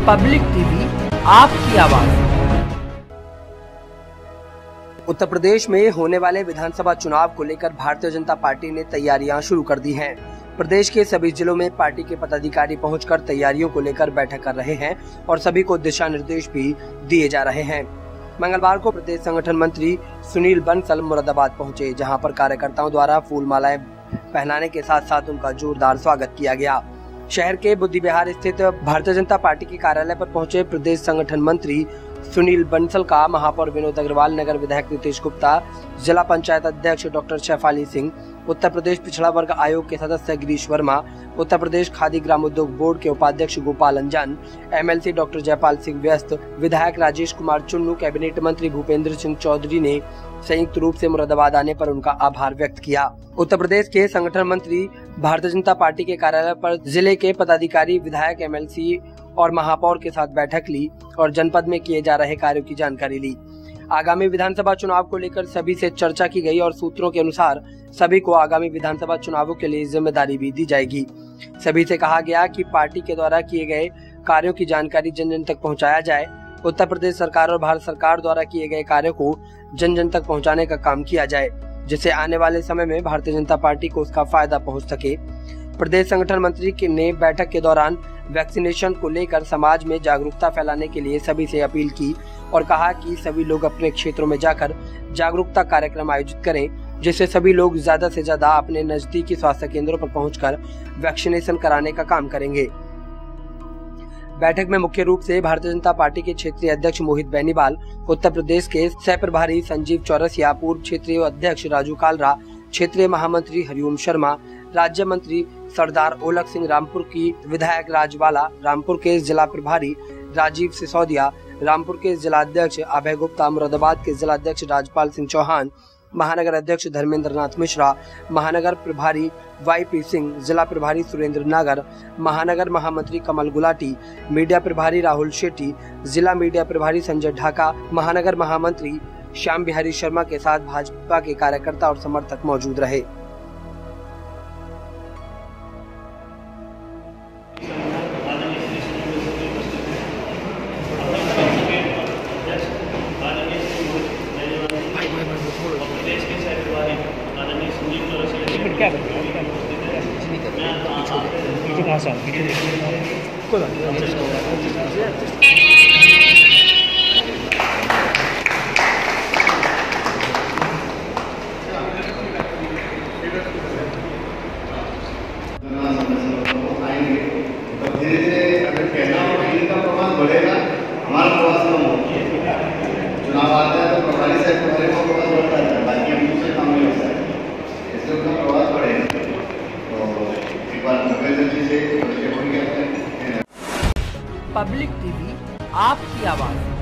Public TV, आपकी आवाज। उत्तर प्रदेश में होने वाले विधानसभा चुनाव को लेकर भारतीय जनता पार्टी ने तैयारियां शुरू कर दी हैं। प्रदेश के सभी जिलों में पार्टी के पदाधिकारी पहुंचकर तैयारियों को लेकर बैठक कर रहे हैं और सभी को दिशा निर्देश भी दिए जा रहे हैं। मंगलवार को प्रदेश संगठन मंत्री सुनील बंसल मुरादाबाद पहुंचे, जहां पर कार्यकर्ताओं द्वारा फूल मालाएं पहनाने के साथ साथ उनका जोरदार स्वागत किया गया। शहर के बुद्धि विहार स्थित भारतीय जनता पार्टी के कार्यालय पर पहुंचे प्रदेश संगठन मंत्री सुनील बंसल का महापौर विनोद अग्रवाल, नगर विधायक नीतीश गुप्ता, जिला पंचायत अध्यक्ष डॉक्टर शैफाली सिंह, उत्तर प्रदेश पिछड़ा वर्ग आयोग के सदस्य गिरीश वर्मा, उत्तर प्रदेश खादी ग्राम उद्योग बोर्ड के उपाध्यक्ष गोपाल अंजन, एमएलसी डॉक्टर जयपाल सिंह व्यस्त, विधायक राजेश कुमार चुन्नू, कैबिनेट मंत्री भूपेंद्र सिंह चौधरी ने संयुक्त रूप से मुरादाबाद आने पर उनका आभार व्यक्त किया। उत्तर प्रदेश के संगठन मंत्री भारतीय जनता पार्टी के कार्यालय पर जिले के पदाधिकारी, विधायक, एमएलसी और महापौर के साथ बैठक ली और जनपद में किए जा रहे कार्यों की जानकारी ली। आगामी विधानसभा चुनाव को लेकर सभी से चर्चा की गई और सूत्रों के अनुसार सभी को आगामी विधानसभा चुनावों के लिए जिम्मेदारी भी दी जाएगी। सभी से कहा गया कि पार्टी के द्वारा किए गए कार्यों की जानकारी जन जन तक पहुंचाया जाए। उत्तर प्रदेश सरकार और भारत सरकार द्वारा किए गए कार्यों को जन जन तक पहुंचाने का काम किया जाए, जिससे आने वाले समय में भारतीय जनता पार्टी को उसका फायदा पहुंच सके। प्रदेश संगठन मंत्री ने बैठक के दौरान वैक्सीनेशन को लेकर समाज में जागरूकता फैलाने के लिए सभी से अपील की और कहा कि सभी लोग अपने क्षेत्रों में जाकर जागरूकता कार्यक्रम आयोजित करें, जिससे सभी लोग ज्यादा से ज्यादा अपने नजदीकी स्वास्थ्य केंद्रों पर पहुंचकर वैक्सीनेशन कराने का काम करेंगे। बैठक में मुख्य रूप से भारतीय जनता पार्टी के क्षेत्रीय अध्यक्ष मोहित बेनीवाल, उत्तर प्रदेश के सह प्रभारी संजीव चौरसिया, पूर्व क्षेत्रीय अध्यक्ष राजू कालरा, क्षेत्रीय महामंत्री हरिओम शर्मा, राज्य मंत्री सरदार ओलख सिंह, रामपुर की विधायक राजवाला, रामपुर के जिला प्रभारी राजीव सिसोदिया, रामपुर के जिला अध्यक्ष अभय गुप्ता, मुरादाबाद के जिला अध्यक्ष राजपाल सिंह चौहान, महानगर अध्यक्ष धर्मेंद्र नाथ मिश्रा, महानगर प्रभारी वाईपी सिंह, जिला प्रभारी सुरेंद्र नागर, महानगर महामंत्री कमल गुलाटी, मीडिया प्रभारी राहुल शेट्टी, जिला मीडिया प्रभारी संजय ढाका, महानगर महामंत्री श्याम बिहारी शर्मा के साथ भाजपा के कार्यकर्ता और समर्थक मौजूद रहे। बढ़ेगा, हमारा प्रवास कम होगा। चुनाव आता है तो प्रभारी से प्रभारी को प्रवास बढ़ता है, बाकी हम दूसरे काम नहीं होता है, इससे उनका प्रवास बढ़ेगा। तो एक बार मुख्यमंत्री से पब्लिक टीवी, आपकी आवाज।